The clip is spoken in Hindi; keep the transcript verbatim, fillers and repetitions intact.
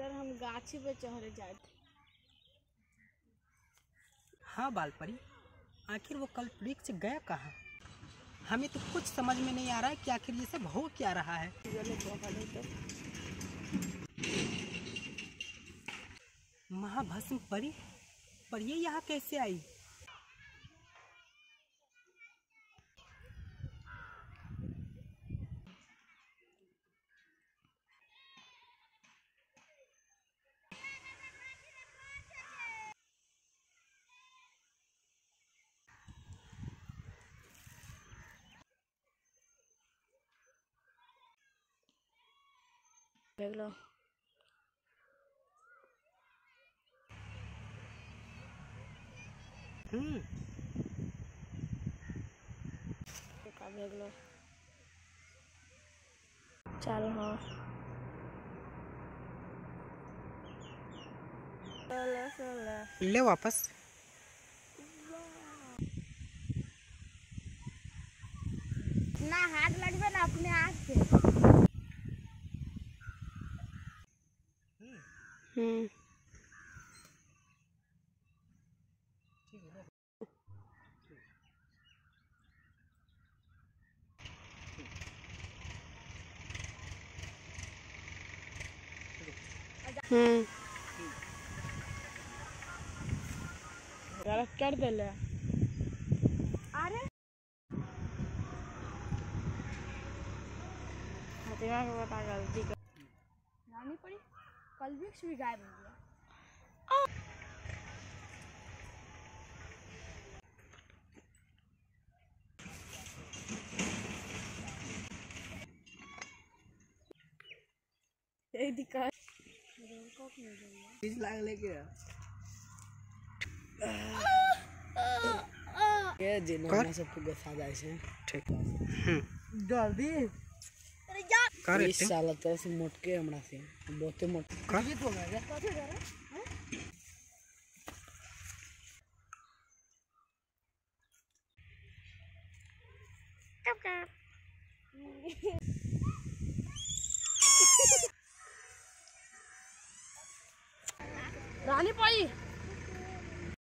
इधर हम गाछी पे चढ़े जाए थे। हाँ बालपरी, आखिर वो कल वृक्ष गया कहाँ? हमें तो कुछ समझ में नहीं आ रहा है कि आखिर ये सब हो क्या रहा है। महाभस्म परी, पर ये यहाँ कैसे आई? देख लो। हम्म देख लो। चल हाँ ले वापस। ना हाथ लगवे ना अपने हाथ से। हम्म हम्म गलत कर दे ले। अरे हतिया के बता गलती कर रानी पड़ी। कल वृक्ष भी गायब हो गया। यही दिक्कत बीज लाग लेके के जिन्होंने सब पूरा साजा है। ठीक हम्म जल्दी अरे यार कर इस साल तो से मोटके हमरा से बहुते मोट कर ये तो गया कथि करे हैं कब कर रानी पाई